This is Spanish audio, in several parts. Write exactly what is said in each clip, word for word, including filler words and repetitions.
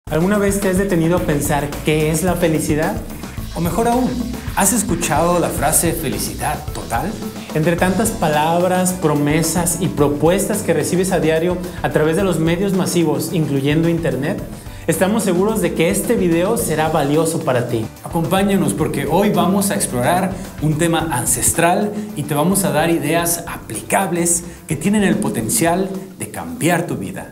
¿Alguna vez te has detenido a pensar qué es la felicidad? O mejor aún, ¿has escuchado la frase felicidad total? Entre tantas palabras, promesas y propuestas que recibes a diario a través de los medios masivos, incluyendo internet, estamos seguros de que este video será valioso para ti. Acompáñanos porque hoy vamos a explorar un tema ancestral y te vamos a dar ideas aplicables que tienen el potencial de cambiar tu vida.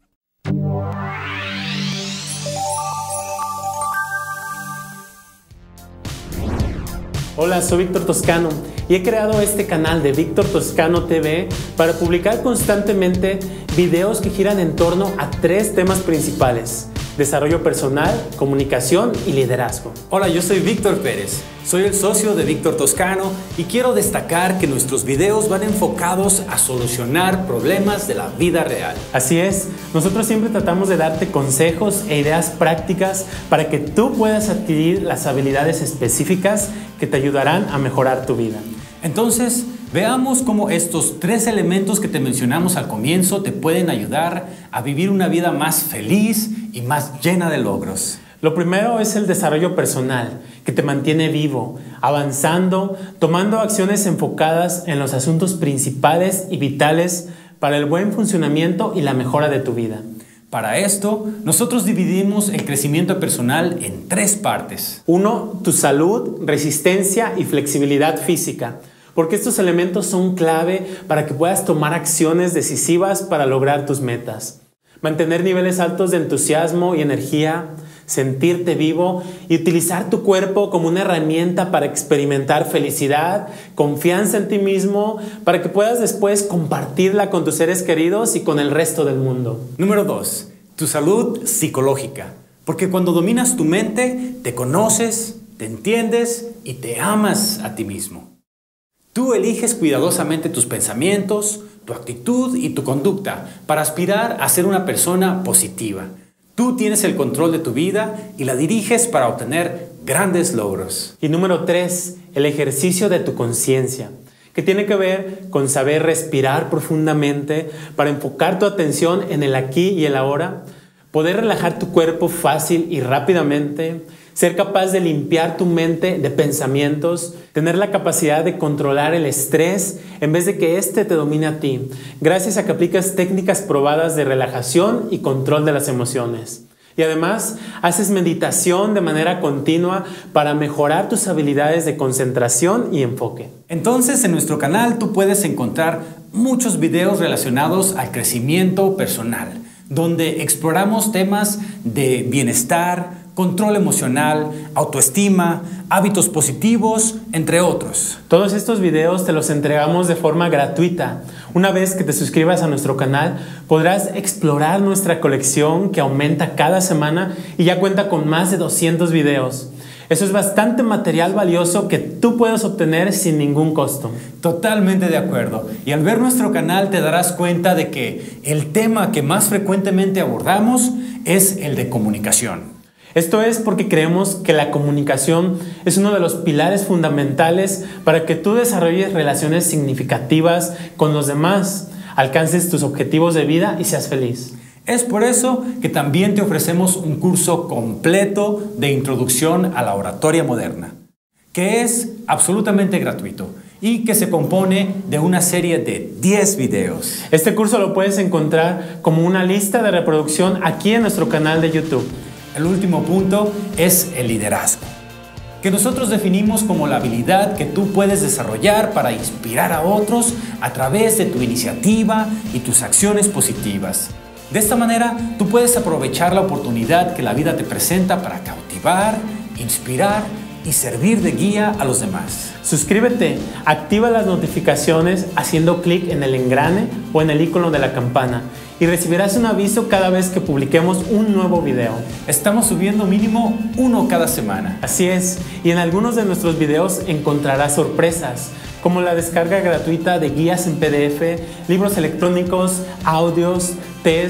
Hola, soy Víctor Toscano y he creado este canal de Víctor Toscano T V para publicar constantemente videos que giran en torno a tres temas principales: desarrollo personal, comunicación y liderazgo. Hola, yo soy Víctor Pérez, soy el socio de Víctor Toscano y quiero destacar que nuestros videos van enfocados a solucionar problemas de la vida real. Así es, nosotros siempre tratamos de darte consejos e ideas prácticas para que tú puedas adquirir las habilidades específicas que te ayudarán a mejorar tu vida. Entonces, veamos cómo estos tres elementos que te mencionamos al comienzo te pueden ayudar a vivir una vida más feliz y más llena de logros. Lo primero es el desarrollo personal, que te mantiene vivo, avanzando, tomando acciones enfocadas en los asuntos principales y vitales para el buen funcionamiento y la mejora de tu vida. Para esto, nosotros dividimos el crecimiento personal en tres partes. Uno, tu salud, resistencia y flexibilidad física, porque estos elementos son clave para que puedas tomar acciones decisivas para lograr tus metas. Mantener niveles altos de entusiasmo y energía, sentirte vivo y utilizar tu cuerpo como una herramienta para experimentar felicidad, confianza en ti mismo, para que puedas después compartirla con tus seres queridos y con el resto del mundo. Número dos, tu salud psicológica, porque cuando dominas tu mente, te conoces, te entiendes y te amas a ti mismo. Tú eliges cuidadosamente tus pensamientos, tu actitud y tu conducta para aspirar a ser una persona positiva. Tú tienes el control de tu vida y la diriges para obtener grandes logros. Y número tres, el ejercicio de tu conciencia, que tiene que ver con saber respirar profundamente para enfocar tu atención en el aquí y el ahora, poder relajar tu cuerpo fácil y rápidamente, ser capaz de limpiar tu mente de pensamientos, tener la capacidad de controlar el estrés en vez de que éste te domine a ti, gracias a que aplicas técnicas probadas de relajación y control de las emociones. Y además, haces meditación de manera continua para mejorar tus habilidades de concentración y enfoque. Entonces, en nuestro canal tú puedes encontrar muchos videos relacionados al crecimiento personal, donde exploramos temas de bienestar, control emocional, autoestima, hábitos positivos, entre otros. Todos estos videos te los entregamos de forma gratuita. Una vez que te suscribas a nuestro canal, podrás explorar nuestra colección que aumenta cada semana y ya cuenta con más de doscientos videos. Eso es bastante material valioso que tú puedes obtener sin ningún costo. Totalmente de acuerdo. Y al ver nuestro canal te darás cuenta de que el tema que más frecuentemente abordamos es el de comunicación. Esto es porque creemos que la comunicación es uno de los pilares fundamentales para que tú desarrolles relaciones significativas con los demás, alcances tus objetivos de vida y seas feliz. Es por eso que también te ofrecemos un curso completo de introducción a la oratoria moderna, que es absolutamente gratuito y que se compone de una serie de diez videos. Este curso lo puedes encontrar como una lista de reproducción aquí en nuestro canal de YouTube. El último punto es el liderazgo, que nosotros definimos como la habilidad que tú puedes desarrollar para inspirar a otros a través de tu iniciativa y tus acciones positivas. De esta manera, tú puedes aprovechar la oportunidad que la vida te presenta para cautivar, inspirar y servir de guía a los demás. Suscríbete, activa las notificaciones haciendo clic en el engrane o en el icono de la campana y recibirás un aviso cada vez que publiquemos un nuevo video. Estamos subiendo mínimo uno cada semana. Así es, y en algunos de nuestros videos encontrarás sorpresas, como la descarga gratuita de guías en P D F, libros electrónicos, audios, test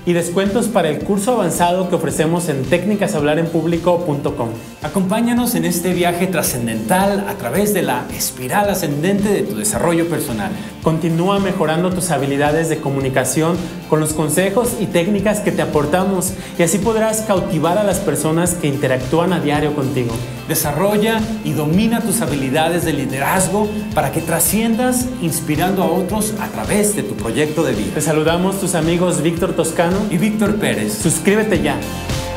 y descuentos para el curso avanzado que ofrecemos en técnicas hablar en público punto com. Acompáñanos en este viaje trascendental a través de la espiral ascendente de tu desarrollo personal. Continúa mejorando tus habilidades de comunicación con los consejos y técnicas que te aportamos y así podrás cautivar a las personas que interactúan a diario contigo. Desarrolla y domina tus habilidades de liderazgo para que trasciendas inspirando a otros a través de tu proyecto de vida. Te saludamos tus amigos Víctor Toscano y Víctor Pérez. Suscríbete ya.